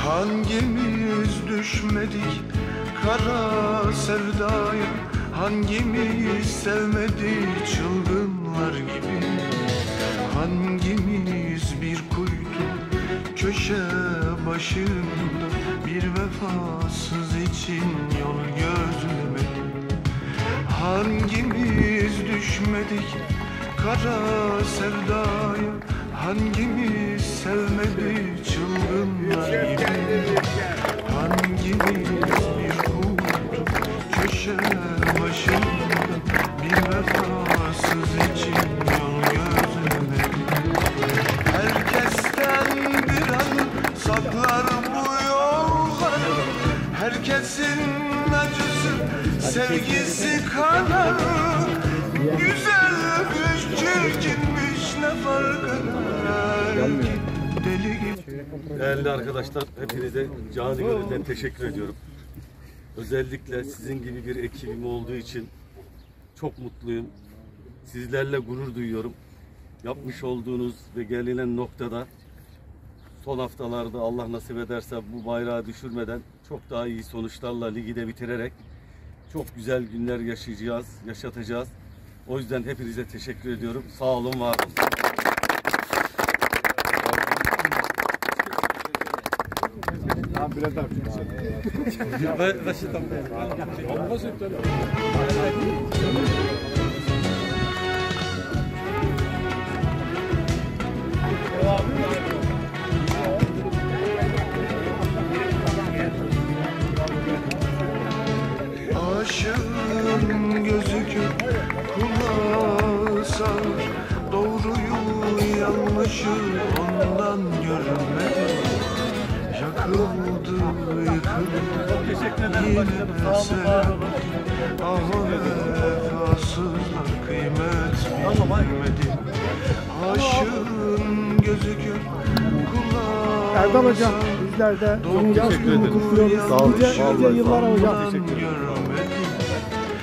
Hangimiz düşmedik kara sevdaya, hangimiz sevmedik çılgınlar gibi? Hangimiz bir kuytu köşe başında bir vefasız için yol gözlemedi? Hangimiz düşmedik kara sevdaya, hangimiz sevmedik çılgınlar gibi? Hangimiz bir kuytu köşe başında bir vefasız için yol gözlemedi? Herkesten bir an saklar bu yolları, herkesin acısı sevgisi kadar. Güzelmiş çirkinmiş ne fark eder ki deli gibi. Değerli arkadaşlar, hepinize canı gönülden teşekkür ediyorum. Özellikle sizin gibi bir ekibim olduğu için çok mutluyum. Sizlerle gurur duyuyorum. Yapmış olduğunuz ve gelinen noktada son haftalarda Allah nasip ederse bu bayrağı düşürmeden çok daha iyi sonuçlarla ligi de bitirerek çok güzel günler yaşatacağız. O yüzden hepinize teşekkür ediyorum. Sağ olun, var olun. Aşığın gözü kör, kulağı sağır, doğruyu yanlışı ondan görmedi. Yakıldı, yıkıldı, yine sevdi. Ah o vefasızlar kıymet bilmedi. Aşığın gözü kör, kulağı Erdal Hocam, bizler de onun yaş gününü kutluyoruz. Nice yıllara hocam.